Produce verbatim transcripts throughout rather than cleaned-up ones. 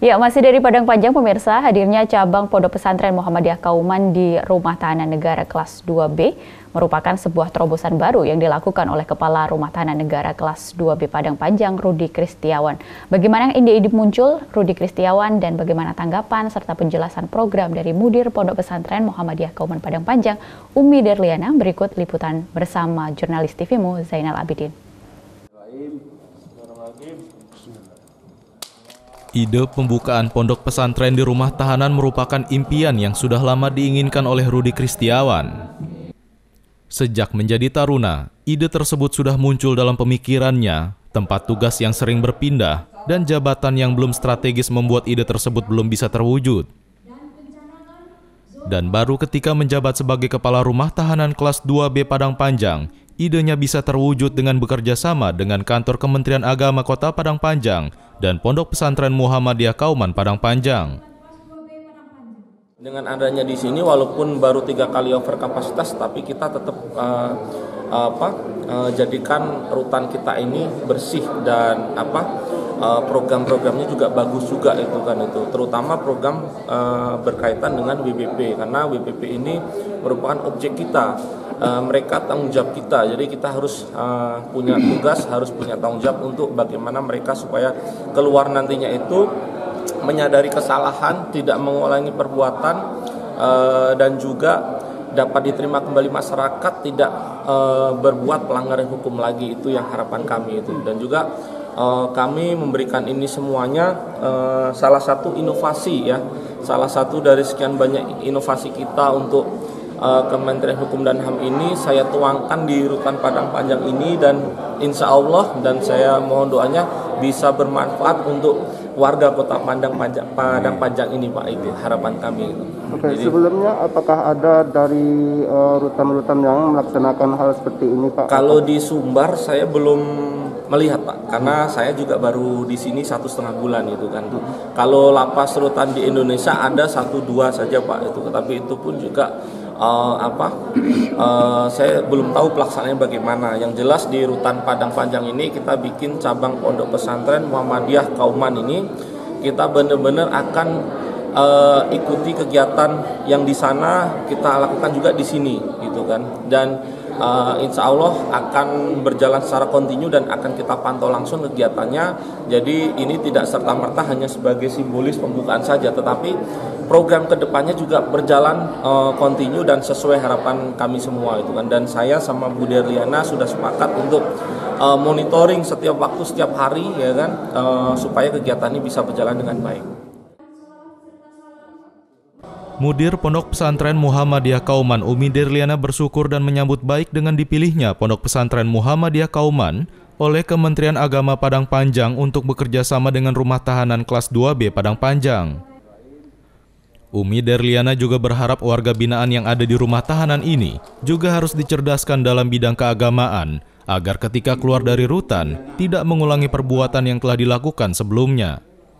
Ya, masih dari Padang Panjang, pemirsa, hadirnya cabang Pondok Pesantren Muhammadiyah Kauman di Rumah Tahanan Negara Kelas dua B merupakan sebuah terobosan baru yang dilakukan oleh Kepala Rumah Tahanan Negara Kelas dua B Padang Panjang, Rudi Kristiawan. Bagaimana ide-ide muncul Rudi Kristiawan dan bagaimana tanggapan serta penjelasan program dari Mudir Pondok Pesantren Muhammadiyah Kauman Padang Panjang, Umi Derliana, berikut liputan bersama jurnalis T V-mu Zainal Abidin. Ide pembukaan pondok pesantren di rumah tahanan merupakan impian yang sudah lama diinginkan oleh Rudi Kristiawan. Sejak menjadi taruna, ide tersebut sudah muncul dalam pemikirannya, tempat tugas yang sering berpindah, dan jabatan yang belum strategis membuat ide tersebut belum bisa terwujud. Dan baru ketika menjabat sebagai Kepala Rumah Tahanan Kelas dua B Padang Panjang, idenya bisa terwujud dengan bekerja sama dengan Kantor Kementerian Agama Kota Padang Panjang dan Pondok Pesantren Muhammadiyah Kauman Padang Panjang. Dengan adanya di sini, walaupun baru tiga kali over kapasitas, tapi kita tetap uh, apa uh, jadikan rutan kita ini bersih dan apa uh, program-programnya juga bagus juga itu kan itu, terutama program uh, berkaitan dengan W B P, karena W B P ini merupakan objek kita. Uh, mereka tanggung jawab kita, jadi kita harus uh, punya tugas, harus punya tanggung jawab untuk bagaimana mereka supaya keluar nantinya itu menyadari kesalahan, tidak mengulangi perbuatan, uh, dan juga dapat diterima kembali masyarakat, tidak uh, berbuat pelanggaran hukum lagi. Itu yang harapan kami itu. Dan juga uh, kami memberikan ini semuanya uh, salah satu inovasi ya, salah satu dari sekian banyak inovasi kita untuk Uh, Kementerian Hukum dan H A M ini saya tuangkan di rutan Padang Panjang ini, dan insya Allah dan saya mohon doanya bisa bermanfaat untuk warga Kota Padang Panjang, Padang Panjang ini, Pak. Itu harapan kami. Oke, Jadi, sebelumnya apakah ada dari rutan-rutan uh, yang melaksanakan hal seperti ini, Pak? Kalau di Sumbar saya belum melihat, Pak, karena saya juga baru di sini satu setengah bulan itu kan. Kalau lapas rutan di Indonesia ada satu dua saja, Pak, itu, tapi itu pun juga Uh, apa uh, saya belum tahu pelaksanaannya bagaimana. Yang jelas di rutan Padang Panjang ini kita bikin cabang Pondok Pesantren Muhammadiyah Kauman ini, kita benar-benar akan uh, ikuti kegiatan yang di sana kita lakukan juga di sini gitu kan, dan uh, insya Allah akan berjalan secara kontinu dan akan kita pantau langsung kegiatannya. Jadi ini tidak serta-merta hanya sebagai simbolis pembukaan saja, tetapi program kedepannya juga berjalan kontinu uh, dan sesuai harapan kami semua itu kan. Dan saya sama Bu Derliana sudah sepakat untuk uh, monitoring setiap waktu, setiap hari ya kan, uh, supaya kegiatan ini bisa berjalan dengan baik. Mudir Pondok Pesantren Muhammadiyah Kauman, Umi Derliana, bersyukur dan menyambut baik dengan dipilihnya Pondok Pesantren Muhammadiyah Kauman oleh Kementerian Agama Padang Panjang untuk bekerja sama dengan Rumah Tahanan Kelas dua B Padang Panjang. Umi Derliana juga berharap warga binaan yang ada di rumah tahanan ini juga harus dicerdaskan dalam bidang keagamaan, agar ketika keluar dari rutan tidak mengulangi perbuatan yang telah dilakukan sebelumnya.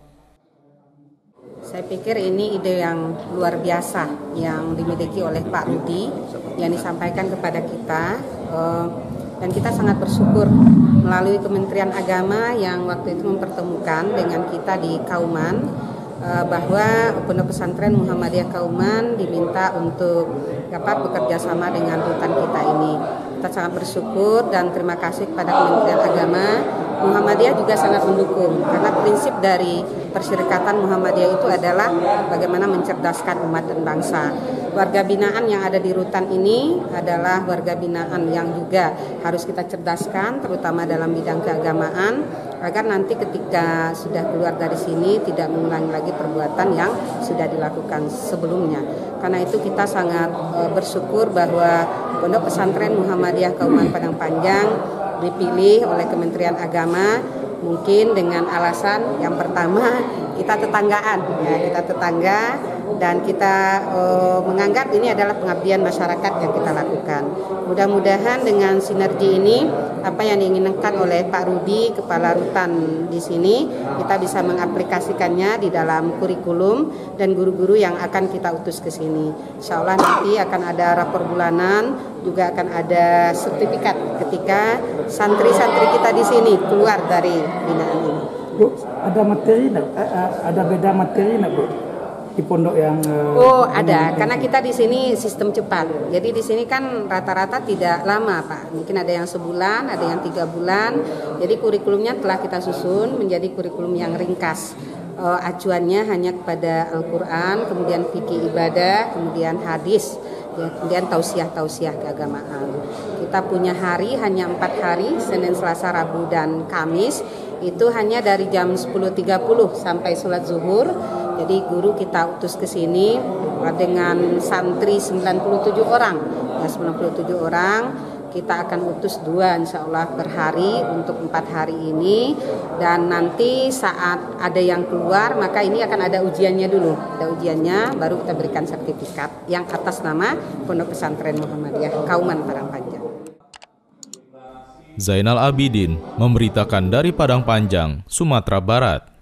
Saya pikir ini ide yang luar biasa yang dimiliki oleh Pak Rudi yang disampaikan kepada kita, dan kita sangat bersyukur melalui Kementerian Agama yang waktu itu mempertemukan dengan kita di Kauman, bahwa Pondok Pesantren Muhammadiyah Kauman diminta untuk dapat bekerja sama dengan rutan kita ini. Kita sangat bersyukur dan terima kasih kepada Kementerian Agama. Muhammadiyah juga sangat mendukung, karena prinsip dari Perserikatan Muhammadiyah itu adalah bagaimana mencerdaskan umat dan bangsa. Warga binaan yang ada di rutan ini adalah warga binaan yang juga harus kita cerdaskan, terutama dalam bidang keagamaan, agar nanti ketika sudah keluar dari sini tidak mengulangi lagi perbuatan yang sudah dilakukan sebelumnya. Karena itu kita sangat uh, bersyukur bahwa Pondok Pesantren Muhammadiyah Kauman Padang Panjang dipilih oleh Kementerian Agama, mungkin dengan alasan yang pertama kita tetanggaan, ya, kita tetangga, dan kita uh, menganggap ini adalah pengabdian masyarakat yang kita lakukan. Mudah-mudahan dengan sinergi ini, apa yang diinginkan oleh Pak Rudi, Kepala Rutan di sini, kita bisa mengaplikasikannya di dalam kurikulum dan guru-guru yang akan kita utus ke sini. Insya Allah nanti akan ada rapor bulanan, juga akan ada sertifikat ketika santri-santri kita di sini keluar dari binaan ini. Bu, ada materi enggak? Ada beda materi enggak, Bu? Di pondok yang Oh, ada. Karena kita di sini sistem cepat. Jadi di sini kan rata-rata tidak lama, Pak. Mungkin ada yang sebulan, ada yang tiga bulan. Jadi kurikulumnya telah kita susun menjadi kurikulum yang ringkas. Uh, acuannya hanya kepada Al-Quran, kemudian fikih ibadah, kemudian hadis, ya, kemudian tausiah-tausiah keagamaan. Kita punya hari hanya empat hari, Senin, Selasa, Rabu, dan Kamis. Itu hanya dari jam sepuluh tiga puluh sampai sholat zuhur. Jadi guru kita utus ke sini dengan santri sembilan puluh tujuh orang. Ya, sembilan puluh tujuh orang. Kita akan utus dua insya Allah per hari untuk empat hari ini. Dan nanti saat ada yang keluar, maka ini akan ada ujiannya dulu. Ada ujiannya, baru kita berikan sertifikat yang atas nama Pondok Pesantren Muhammadiyah Kauman Padang Panjang. Zainal Abidin memberitakan dari Padang Panjang, Sumatera Barat.